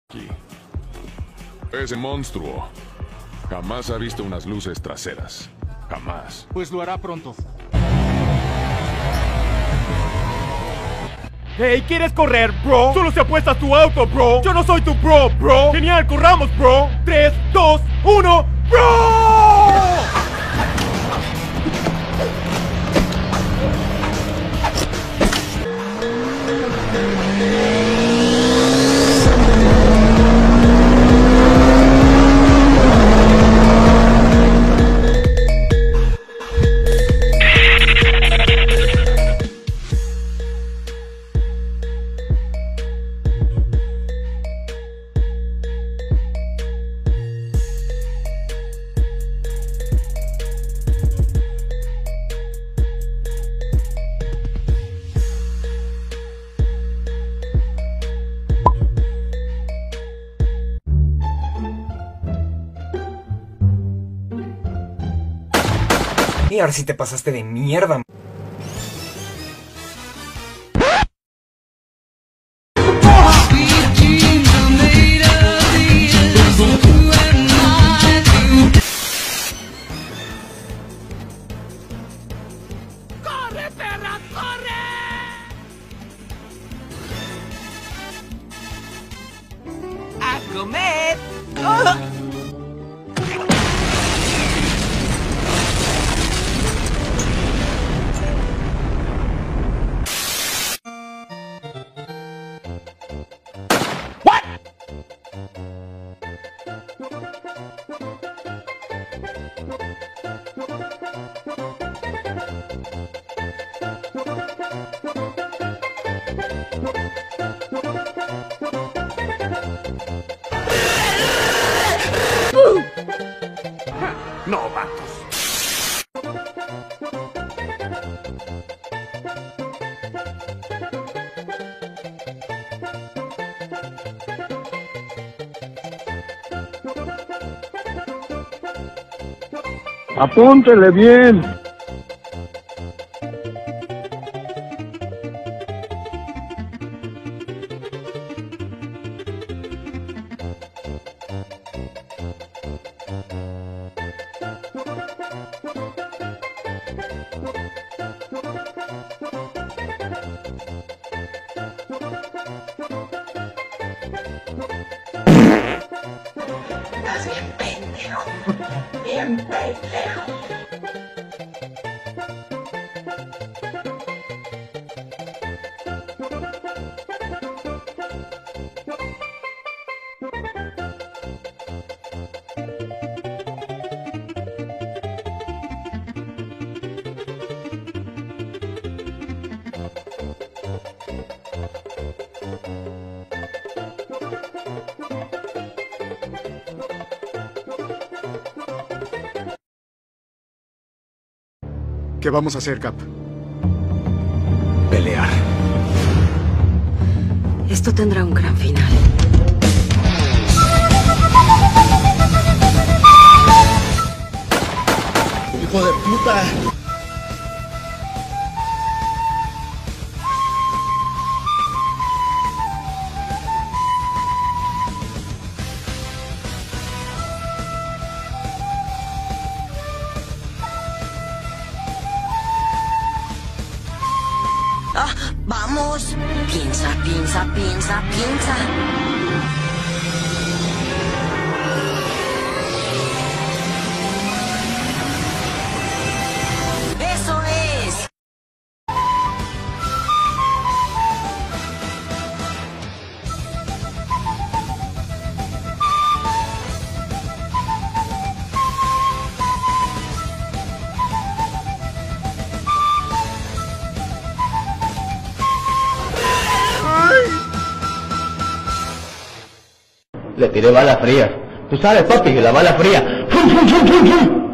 aquí. Ese monstruo jamás ha visto unas luces traseras. Jamás. Pues lo hará pronto. Hey, ¿quieres correr, bro? Solo se apuesta tu auto, bro. Yo no soy tu bro. Genial, corramos, bro. 3, 2, 1, bro. Y ahora sí te pasaste de mierda. ¡Corre, perra, corre! ¡A comer! Novatos. Apúntele bien. Estás bien pendejo. Bien pendejo. ¿Qué vamos a hacer, Cap? Pelear. Esto tendrá un gran final. ¡Hijo de puta! ¡Ah! ¡Vamos! Piensa, piensa, piensa, piensa. ¡Eso es! Le tiré bala fría. Tú sabes, papi, que la bala fría. ¡Fum, fum, fum, fum, fum!